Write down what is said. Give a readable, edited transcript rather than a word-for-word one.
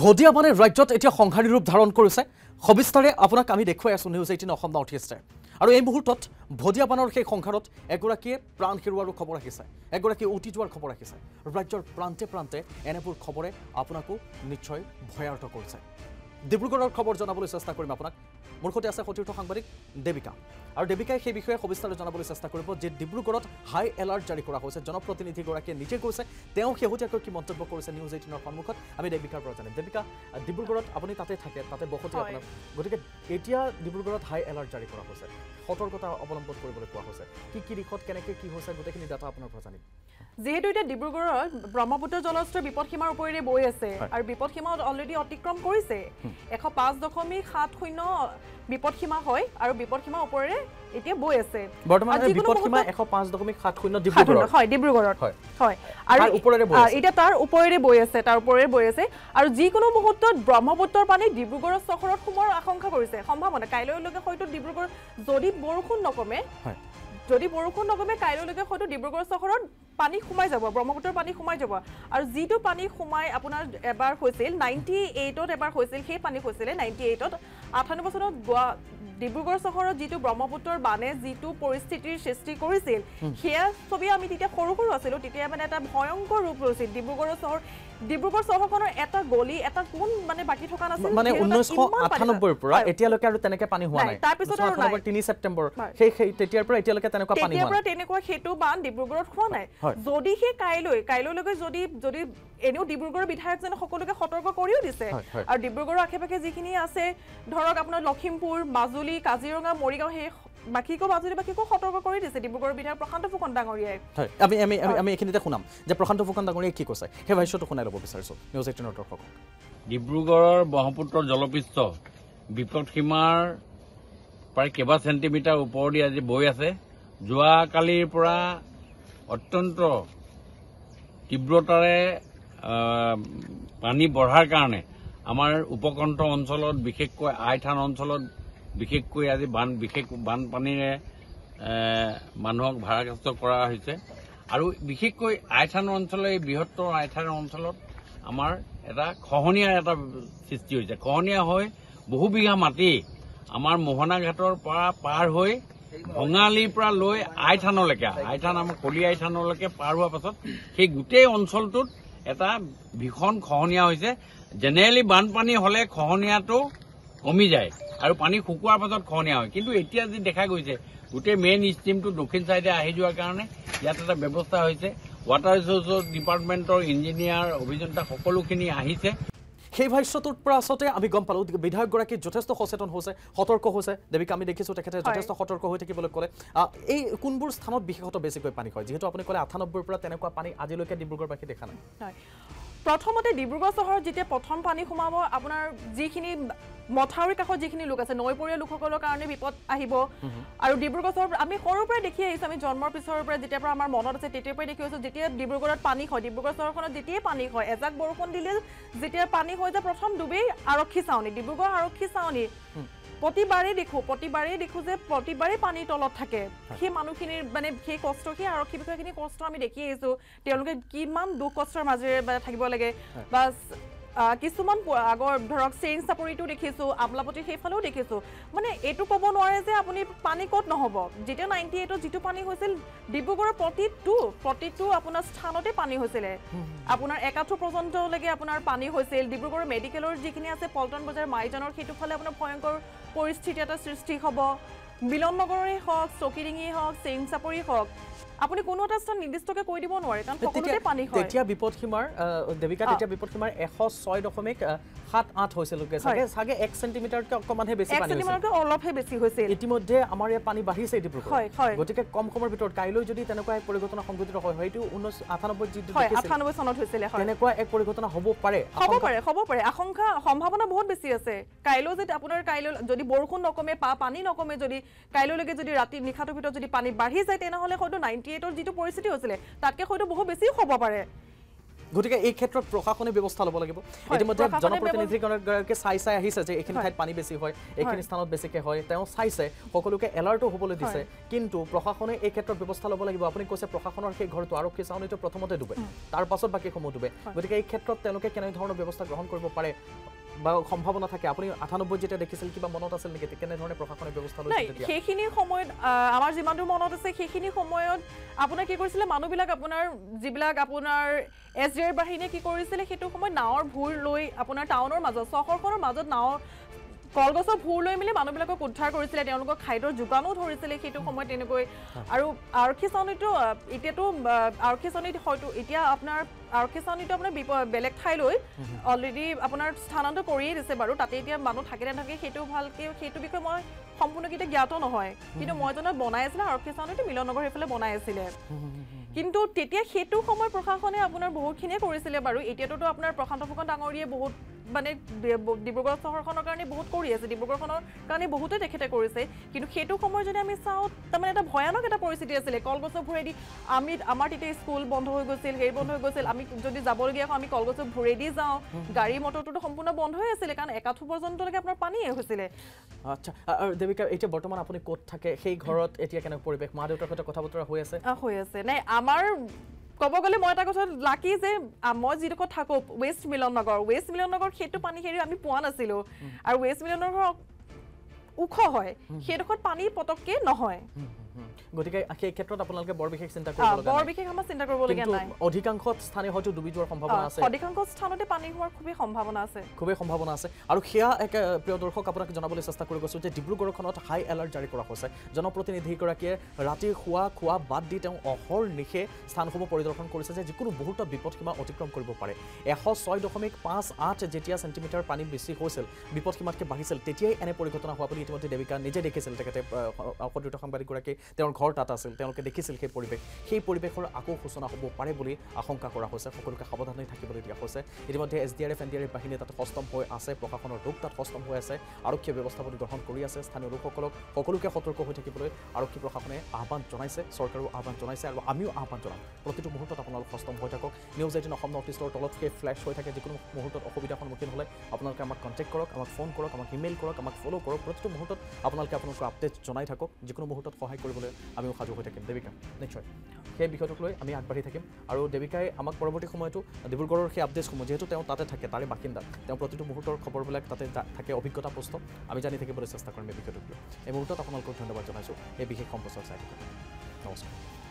ভদিয়া মানে ৰাজ্যত এতিয়া সংঘাৰী ৰূপ ধাৰণ কৰিছে সবিস্তাৰে আপোনাক আমি দেখুৱাই আছো নিউজ 18 অসম নৰ্থ ইষ্টে আৰু এই মুহূৰ্তত ভদিয়া বানৰ সেই সংঘাৰত এগৰাকীয়ে প্ৰাণ হেৰুৱাৰ খবৰ আহিছে এগৰাকী উটি যোৱাৰ খবৰ আহিছে ৰাজ্যৰ প্ৰান্তে প্ৰান্তে এনেবোৰ খবৰে আপোনাকো নিশ্চয় ভয়াৰ্ত কৰিছে ডিব্ৰুগড়ৰ খবৰ জনাবলৈ চেষ্টা কৰিম আপোনাক মোৰ সৈতে আছে সতীৰ্থ সাংবাদিক দেবিকা আৰু দেবিকাই সেই বিষয়ে সবিস্তাৰে জনাবলৈ চেষ্টা কৰিব যে ডিব্ৰুগড়ত হাই এলাৰ্ট জাৰি কৰা হৈছে জনপ্ৰতিনিধিগৰাকীয়ে নিজে কৈছে তেওঁ শেহতীয়াকৈ কি মন্তব্য কৰিছে নিউজ 18ৰ সন্মুখত আমি দেবিকাৰ পৰা জানিম দেবিকা ডিব্ৰুগড়ত আপুনি তাতে থাকে তাতে বসতি আপোনাৰ গতিকে এতিয়া ডিব্ৰুগড়ত হাই এলাৰ্ট জাৰি কৰা হৈছে সতৰ্কতা অৱলম্বন কৰিবলৈ কোৱা হৈছে কি দিশত কেনেকৈ কি হৈছে গোটেইখিনি ডাটা আপোনাৰ পৰা জানিম যেহেতু এটা ডিব্ৰুগড়ত ব্ৰহ্মপুত্ৰ জলস্তৰ বিপদসীমাৰ ওপৰেৰে বৈ আছে আৰু বিপদসীমা অলৰেডি অতিক্ৰম কৰিছে 105.70 বিপদসীমা হয় আৰু বিপদসীমা ওপৰেৰে এতিয়া বৈ আছে বৰ্তমানে বিপদসীমা 105.70 ডিব্ৰুগড় হয় ডিব্ৰুগড়ত হয় আৰু ওপৰেৰে বৈ আছে এটা তাৰ ওপৰেৰে বৈ আছে আৰু যিকোনো মুহূৰ্তত ব্ৰহ্মপুত্ৰৰ পানী ডিব্ৰুগড় চহৰত সোমোৱাৰ আশংকা কৰিছে সম্ভাৱনা কাইলৈলৈকে হয়তো ডিব্ৰুগড় যদি বৰষুণ নকমে কাইলৈলৈকে হয়তো ডিব্ৰুগড় চহৰত পানী সোমাই যাব ব্ৰহ্মপুত্ৰৰ পানী সোমাই যাব আৰু যিটো পানী সোমাই আপোনাৰ এবাৰ হৈছিল 98ত এবাৰ হৈছিল সেই পানী হৈছিলে 98ত 98 চনত ডিব্ৰুগড় চহৰত যিটো ব্ৰহ্মপুত্ৰৰ বানে যিটো পৰিস্থিতিৰ সৃষ্টি কৰিছিল সেয়া ছবি আমি তেতিয়া সৰু আছিলো তেতিয়া মানে এটা ভয়ংকৰ ৰূপ লৈছিল ডিব্ৰুগড় চহৰখনৰ এটা গলি এটা কোন মানে বাকি থকা নাছিল মানে 1998 পৰা এতিয়ালৈকে আৰু তেনেকৈ পানী হোৱা নাই তাৰ পিছত আৰু 3 ছেপ্টেম্বৰ সেই তেতিয়াৰ পৰা এতিয়ালৈকে তেনেকুৱা পানী হোৱা নাই তেনেকুৱা হেতু বান ডিব্ৰুগড়ত হোৱা নাই যদি হে কাইলৈলৈকে যদি এনেও ডিব্ৰুগড়ৰ বিধায়কজনে সকলোকে সতৰ্ক কৰিও দিছে আৰু ডিব্ৰুগড়ৰ আশেপাশে যিখিনি আছে ধৰক আপোনাৰ লখিমপুৰ মাজুলী কাজিৰঙা মৰিগাঁও সেই বাকিকো সতৰ্ক কৰি দিছে ডিব্ৰুগড়ৰ বিধায়ক প্ৰশান্ত ফুকন ডাঙৰীয়াই আমি এইখিনিতে শুনাম যে প্ৰশান্ত ফুকন ডাঙৰীয়াই কি কৈছে সেই ভাষ্যটো শুনাই ল'ব বিচাৰিছো নিউজ 18ৰ দৰ্শকক ডিব্ৰুগড়ৰ ব্ৰহ্মপুত্ৰৰ জলপৃষ্ঠ বিপদসীমাৰ প্ৰায় কেইবা চেণ্টিমিটাৰ ওপৰেদি আজি বৈ আছে যোৱাকালিৰ পৰা অত্যন্ত তীব্ৰতাৰে পানী বঢ়াৰ কাৰণে আমাৰ উপকণ্ঠ অঞ্চলত বিশেষকৈ আইথান অঞ্চলত বিশেষকৈ আজি বানপানীৰে মানুহক ভাৰাগ্ৰস্ত কৰা হৈছে আৰু বিশেষকৈ আইথান অঞ্চলৰ এই বৃহত্তৰ আইথান অঞ্চলত আমাৰ এটা খহনীয়াৰ এটা সৃষ্টি হৈছে খহনীয়া হৈ বহু বিঘা মাটি আমাৰ মোহনা ঘাটৰ পৰা পাৰ হৈ ভঙালীৰ পৰা লৈ আইথানলৈকে আমাৰ কলি আইথানলৈকে পাৰ হোৱাৰ পাছত সেই গোটেই অঞ্চলটোত এটা ভীষণ খহনীয়া হৈছে জেনেৰেলি বানপানী হ'লে খহনীয়াটো কমি যায় আৰু পানী শুকোৱাৰ পাছত খহনীয়া হয় কিন্তু এতিয়া যি দেখা গৈছে গোটেই মেইন ষ্ট্ৰীমটো দক্ষিণ চাইডে আহি যোৱাৰ কাৰণে ইয়াত এটা ব্যৱস্থা হৈছে ৱাটাৰ ৰিচোৰ্চৰ ডিপাৰ্টমেণ্টৰ ইঞ্জিনিয়াৰ অভিযন্তা সকলোখিনি আহিছে সেই ভাষ্যটোৰ পৰা আচলতে আমি গম পালোঁ বিধায়কগৰাকী যথেষ্ট সচেতন হৈছে সতৰ্ক হৈছে দেৱিকা আমি দেখিছোঁ তেখেতে যথেষ্ট সতৰ্ক হৈ থাকিবলৈ ক'লে এই কোনবোৰ স্থানত বিশেষত বেছিকৈ পানী হয় যিহেতু আপুনি ক'লে 98ৰ পৰা তেনেকুৱা পানী আজিলৈকে ডিব্ৰুগড়বাসী দেখা নাই প্ৰথমতে ডিব্ৰুগড় চহৰত যেতিয়া প্ৰথম পানী সোমাব আপোনাৰ যিখিনি মথাউৰিৰ কাষত যিখিনি লোক আছে নৈপৰীয়া লোকসকলৰ কাৰণে বিপদ আহিব আৰু ডিব্ৰুগড় চহৰ আমি সৰুৰ পৰাই দেখি আহিছোঁ আমি জন্মৰ পিছৰ পৰা যেতিয়াৰ পৰা আমাৰ মনত আছে তেতিয়াৰ পৰাই দেখি আহিছোঁ যেতিয়া ডিব্ৰুগড়ত পানী হয় ডিব্ৰুগড় চহৰখনত যেতিয়াই পানী হয় এজাক বৰষুণ দিলে যেতিয়া পানী হৈ যায় প্ৰথম ডুবেই আৰক্ষী চাউনি ডিব্ৰুগড় আৰক্ষী চাউনি প্ৰতিবাৰেই দেখোঁ যে প্ৰতিবাৰেই পানীৰ তলত থাকে সেই মানুহখিনিৰ মানে সেই কষ্ট সেই আৰক্ষী বিষয়াখিনিৰ কষ্ট আমি দেখি আহিছোঁ তেওঁলোকে কিমান দুখ কষ্টৰ মাজেৰে থাকিব লাগে বা কিছুমান আগৰ ধৰক চেইন চাপৰিটো দেখিছোঁ আমলাপতি সেইফালেও দেখিছোঁ মানে এইটো ক'ব নোৱাৰে যে আপুনি পানী ক'ত নহ'ব যেতিয়া 98ত যিটো পানী হৈছিল ডিব্ৰুগড়ৰ প্ৰতিটো আপোনাৰ স্থানতে পানী হৈছিলে আপোনাৰ একাঠু পৰ্যন্তলৈকে আপোনাৰ পানী হৈছিল ডিব্ৰুগড়ৰ মেডিকেলৰ যিখিনি আছে পল্টন বজাৰ মাইজানৰ সেইটো ফালে আপোনাৰ ভয়ংকৰ পৰিস্থিতি এটা সৃষ্টি হ'ব মিলন নগৰৰে হওক চকিডিঙিয়ে হওক চেইন চাপৰি হওক আপুনি কোনো এটা স্থান নিৰ্দিষ্টকৈ কৈ দিব নোৱাৰে কাৰণ সকলোতে পানী হয় তেতিয়া বিপদসীমাৰ দেৱিকা তেতিয়া বিপদসীমাৰ 106.78 হৈছিল চাগে 1 চেণ্টিমিটাৰতকৈ অকমানহে বেছি পানী হৈছিল অলপহে বেছি হৈছিল ইতিমধ্যে আমাৰ ইয়াত পানী বাঢ়িছে ডিব্ৰুগড় গতিকে কম সময়ৰ ভিতৰত কাইলৈ যদি তেনেকুৱা এক পৰিঘটনা সংঘটিত হয় হয়তো 1998 যিটো 98 চনত হৈছিল তেনেকুৱা এক পৰিঘটনা হ'ব পাৰে আশংকা সম্ভাৱনা বহুত বেছি আছে কাইলৈ যদি বৰষুণ নকমে পানী নকমে যদি কাইলৈলৈকে যদি ৰাতি নিশাটোৰ ভিতৰত যদি পানী বাঢ়ি যায় তেনেহ'লে হয়তো 98ৰ যিটো পৰিস্থিতি হৈছিলে তাতকৈ হয়তো বহু বেছি হ'ব পাৰে গতিকে এই ক্ষেত্ৰত প্ৰশাসনে ব্যৱস্থা ল'ব লাগিব ইতিমধ্যে জনপ্ৰতিনিধিগৰাকীয়ে চাই আহিছে যে এইখিনি ঠাইত পানী বেছি হয় এইখিনি স্থানত বেছিকৈ হয় তেওঁ চাইছে সকলোকে এলাৰ্টো হ'বলৈ দিছে কিন্তু প্ৰশাসনে এই ক্ষেত্ৰত ব্যৱস্থা ল'ব লাগিব আপুনি কৈছে প্ৰশাসনৰ সেই ঘৰটো আৰক্ষী চাউনিটো প্ৰথমতে ডুবে তাৰ পাছত বাকীসমূহ ডুবে গতিকে এই ক্ষেত্ৰত তেওঁলোকে কেনেধৰণৰ ব্যৱস্থা গ্ৰহণ কৰিব পাৰে বা সম্ভাৱনা থাকে আপুনি 98 যেতিয়া দেখিছিল কিবা মনত আছিল নেকি কেনেধৰণে প্ৰশাসনে ব্যৱস্থা লৈছিল তেতিয়া সেইখিনি সময়ত আমাৰ যিমানটো মনত আছে সেইখিনি সময়ত আপোনাৰ কি কৰিছিলে মানুহবিলাক আপোনাৰ যিবিলাক আপোনাৰ এছডিআৰ বাহিনীয়ে কি কৰিছিলে সেইটো সময়ত নাৱৰ ভূৰ লৈ আপোনাৰ টাউনৰ মাজত চহৰখনৰ মাজত নাৱৰ কলগছৰ ভূৰ লৈ মেলি মানুহবিলাকক উদ্ধাৰ কৰিছিলে তেওঁলোকক খাদ্যৰ যোগানো ধৰিছিলে সেইটো সময়ত তেনেকৈ আৰু আৰক্ষী চাউনীটো এতিয়াতো আৰক্ষী চাউনীত হয়তো এতিয়া আপোনাৰ আৰক্ষী চাউনীটো আপোনাৰ বেলেগ ঠাইলৈ অলৰেডি আপোনাৰ স্থানান্তৰ কৰিয়ে দিছে বাৰু তাতে এতিয়া মানুহ থাকে নাথাকে সেইটো ভালকৈ সেইটো বিষয়ে মই সম্পূৰ্ণকৈ জ্ঞাত নহয় কিন্তু মই জনাত বনাই আছিলে আৰক্ষী চাউনীটো মিলননগৰ সেইফালে বনাই আছিলে কিন্তু তেতিয়া সেইটো সময় প্ৰশাসনে আপোনাৰ বহুতখিনিয়ে কৰিছিলে বাৰু এতিয়াতো আপোনাৰ প্ৰশান্ত ফুকন ডাঙৰীয়ে বহুত মানে ডিব্ৰুগড় চহৰখনৰ কাৰণে বহুত কৰি আছে ডিব্ৰুগড়খনৰ কাৰণে বহুতে তেখেতে কৰিছে কিন্তু সেইটো সময় যদি আমি চাওঁ তাৰমানে এটা ভয়ানক এটা পৰিস্থিতি আছিলে কলগছৰ ভূৰেদি আমাৰ তেতিয়া স্কুল বন্ধ হৈ গৈছিল হেৰি বন্ধ হৈ গৈছিল আমি যদি যাবলগীয়া হয় আমি কলগছৰ ভূৰেদি যাওঁ গাড়ী মটৰটোতো সম্পূৰ্ণ বন্ধ হৈ আছিলে কাৰণ একাঠু পৰ্যন্তলৈকে আপোনাৰ পানীয়ে হৈছিলে আচ্ছা দেৱিকা এতিয়া বৰ্তমান আপুনি ক'ত থাকে সেই ঘৰত এতিয়া কেনেকুৱা পৰিৱেশ মা দেউতাৰ সৈতে কথা বতৰা হৈ আছে নাই আমাৰ ক'ব গ'লে মই এটা কথা লাকি যে মই যিডোখৰত থাকোঁ ৱেষ্ট মিলন নগৰ সেইটো পানী হেৰি আমি পোৱা নাছিলোঁ আৰু ৱেষ্ট মিলন নগৰ ওখ হয় সেইডোখৰত পানী পটককৈ নহয় গতিকে সেই ক্ষেত্ৰত আপোনালোকে বৰ বিশেষ চিন্তা কৰিবলগীয়া নাই অধিকাংশ স্থানে হয়তো ডুবি যোৱাৰ সম্ভাৱনা আছে অধিকাংশ স্থানতে পানী হোৱাৰ খুবেই সম্ভাৱনা আছে আৰু সেয়া এক প্ৰিয় দৰ্শক আপোনাক জনাবলৈ চেষ্টা কৰি গৈছোঁ যে ডিব্ৰুগড়খনত হাই এলাৰ্ট জাৰি কৰা হৈছে জনপ্ৰতিনিধিগৰাকীয়ে ৰাতি খোৱা বাদ দি তেওঁ অহৰ্নিশে স্থানসমূহ পৰিদৰ্শন কৰিছে যে যিকোনো মুহূৰ্তত বিপদসীমা অতিক্ৰম কৰিব পাৰে 106.58 যেতিয়া চেণ্টিমিটাৰ পানী বেছি হৈছিল বিপদসীমাতকৈ বাঢ়িছিল তেতিয়াই এনে পৰিঘটনা হোৱা বুলি ইতিমধ্যে দেৱিকা নিজে দেখিছিল তেখেতে সদৃঢ় সাংবাদিকগৰাকী তেওঁৰ ঘৰ তাত আছিল তেওঁলোকে দেখিছিল সেই পৰিৱেশৰ আকৌ সূচনা হ'ব পাৰে বুলি আশংকা কৰা হৈছে সকলোকে সাৱধানে থাকিবলৈ দিয়া হৈছে ইতিমধ্যে এছডিআৰএফ এনডিআৰএফ বাহিনী তাত সষ্টম হৈ আছে প্ৰশাসনৰ ৰূপ তাত সষ্টম হৈ আছে আৰক্ষীয়ে ব্যৱস্থাপনা গ্ৰহণ কৰি আছে স্থানীয় লোকসকলক সকলোকে সতৰ্ক হৈ থাকিবলৈ আৰক্ষী প্ৰশাসনে আহ্বান জনাইছে চৰকাৰেও আহ্বান জনাইছে আৰু আমিও আহ্বান জনাম প্ৰতিটো মুহূৰ্তত আপোনালোক সষ্টম হৈ থাকক নিউজ 18 অসম নৰ্থ ইষ্টৰ তলত সেই ফ্লেছ হৈ থাকে যিকোনো মুহূৰ্তত অসুবিধাৰ সন্মুখীন হ'লে আপোনালোকে আমাক কণ্টেক্ট কৰক আমাক ফোন কৰক আমাক ইমেইল কৰক আমাক ফ'ল' কৰক প্ৰতিটো মুহূৰ্তত আপোনালোকে আপোনালোকৰ আপডেট জনাই থাকক যিকোনো মুহূৰ্তত সহায় কৰিবলৈ আমিও সাজু হৈ থাকিম দেৱিকা নিশ্চয় সেই বিষয়টোক লৈ আমি আগবাঢ়ি থাকিম আৰু দেৱিকাই আমাক পৰৱৰ্তী সময়তো ডিব্ৰুগড়ৰ সেই আপডেটসমূহ যিহেতু তেওঁ তাতে থাকে তাৰে বাসিন্দা তেওঁ প্ৰতিটো মুহূৰ্তৰ খবৰবিলাক তাতে থাকে অভিজ্ঞতা পুষ্ট আমি জানি থাকিবলৈ চেষ্টা কৰিম এই বিষয়টোক লৈ এই মুহূৰ্তত আপোনালোকক ধন্যবাদ জনাইছোঁ এই বিশেষ সম্প্ৰচাৰ চাই নমস্কাৰ